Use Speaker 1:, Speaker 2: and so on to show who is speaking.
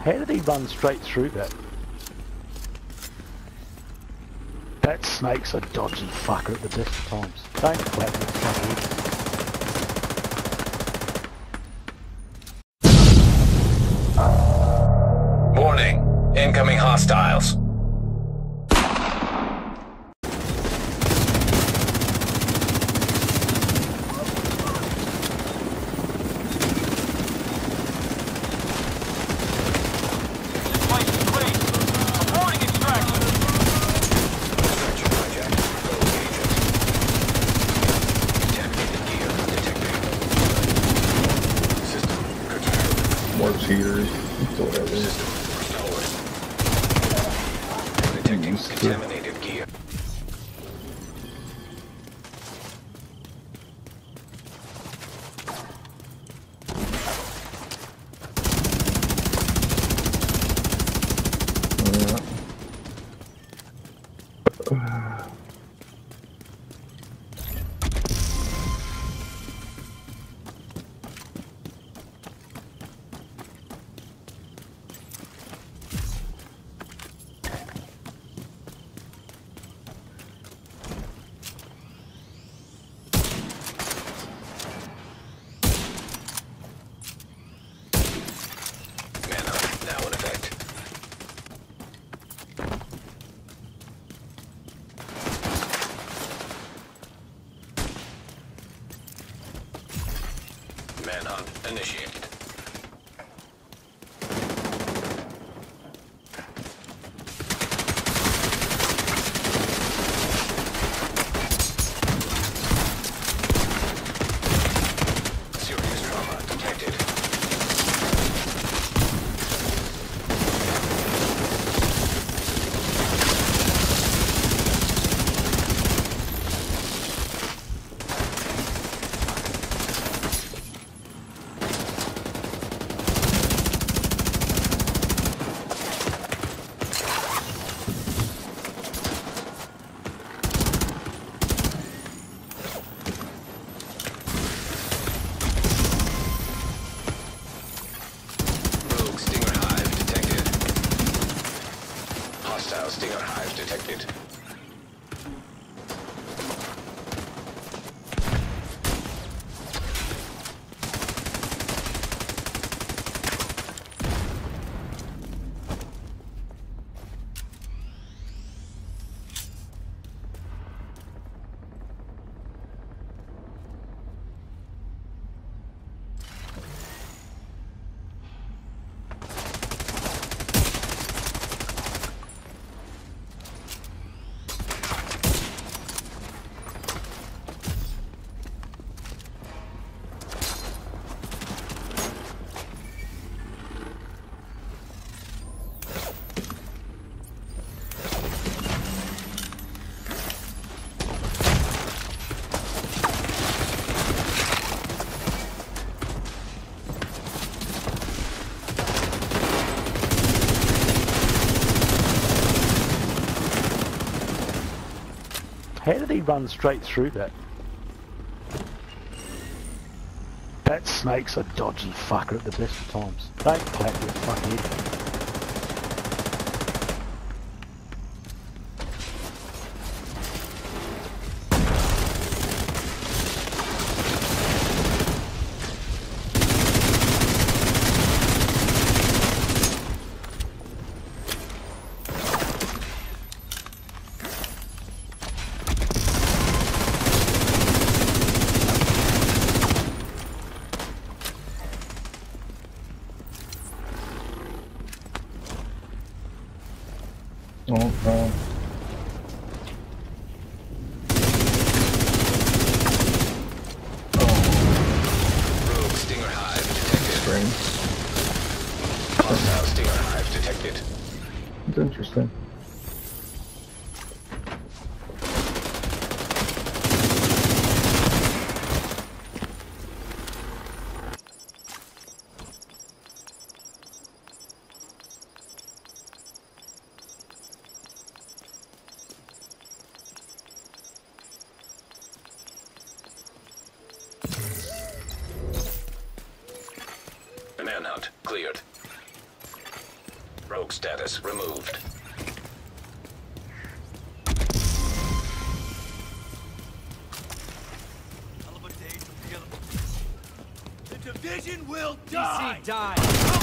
Speaker 1: How did he run straight through that? That snake's a dodgy fucker at the best of times. Don't clap your fucking.
Speaker 2: Warning. Incoming hostiles.
Speaker 3: Warp heaters, whatever.
Speaker 2: Detecting contaminated gear. Manhunt initiated. Serious trauma detected. Hostile Stinger Hive detected.
Speaker 1: How did he run straight through that? That snake's a dodgy fucker at the best of times. Don't clap your fucking head.
Speaker 3: Oh, no.
Speaker 2: Rogue Stinger Hive detected.
Speaker 3: Strange.
Speaker 2: Hostile Stinger Hive detected.
Speaker 3: It's interesting.
Speaker 2: Manhunt cleared. surface removed.
Speaker 4: The division will die! DC died!